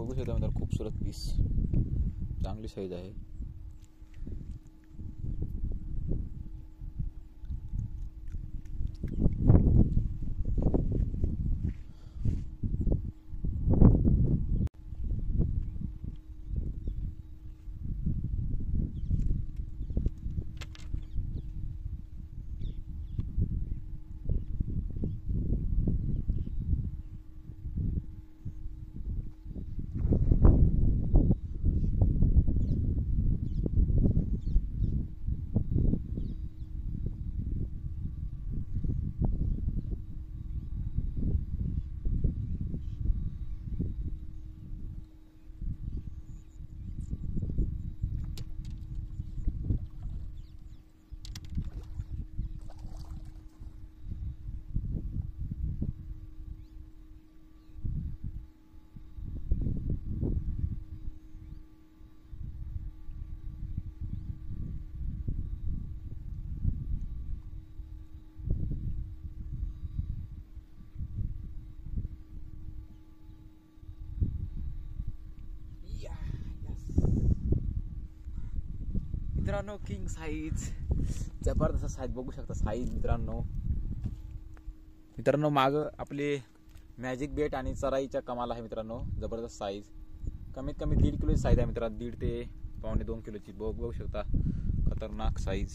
बघू शकता मित्रांनो, खूबसूरत पीस, चांगली साईज आहे. मित्रांनो, किंग साईज, जबरदस्त साईज बघू शकता. साईज मित्रांनो माग आपले मॅजिक बेट आणि चराईच्या कमाल आहे मित्रांनो. जबरदस्त साईज, कमीत कमी 1.5 किलोची साईज आहे मित्रांनो. 1.5 ते 1.25 किलोची बघू शकता. खतरनाक साईज,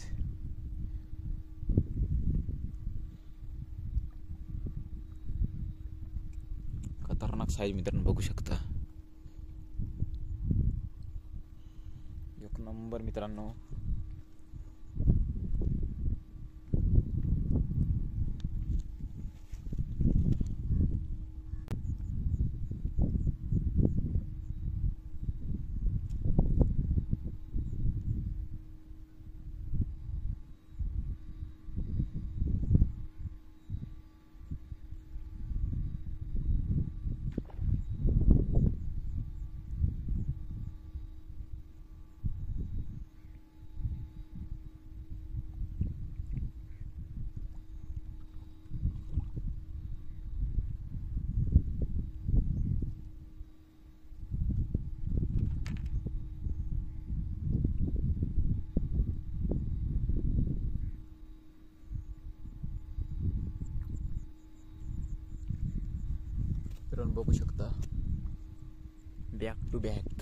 खतरनाक साईज मित्रांनो बघू शकता. एक नंबर मित्रांनो. बघू शकता, बॅक टू बॅक.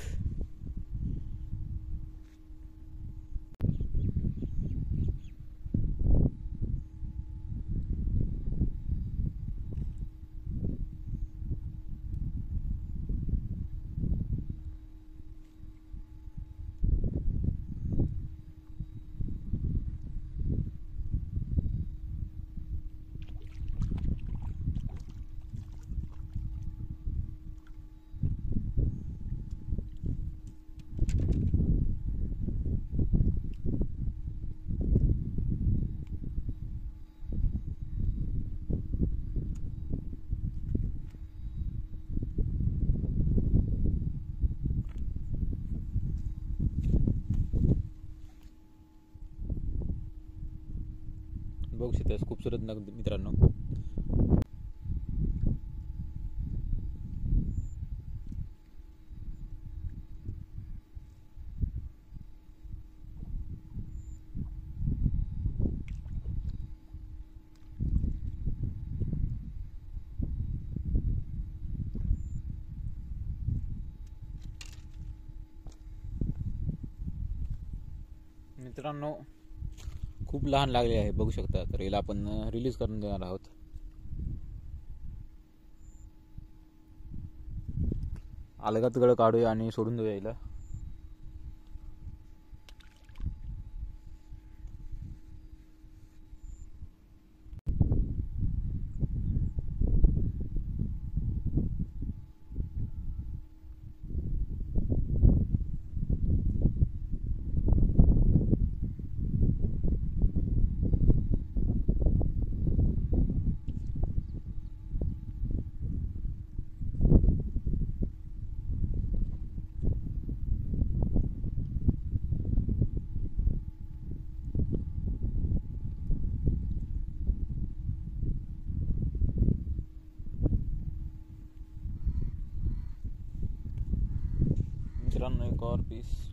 बघू शकता खूबसूरत नग मित्रांनो. मित्रांनो खूप लहान लागले आहे बघू शकता. तर याला आपण रिलीज करून देणार आहोत. अलगत गळ काढूया आणि सोडून देऊया याला. मित्रांनो एक और पीस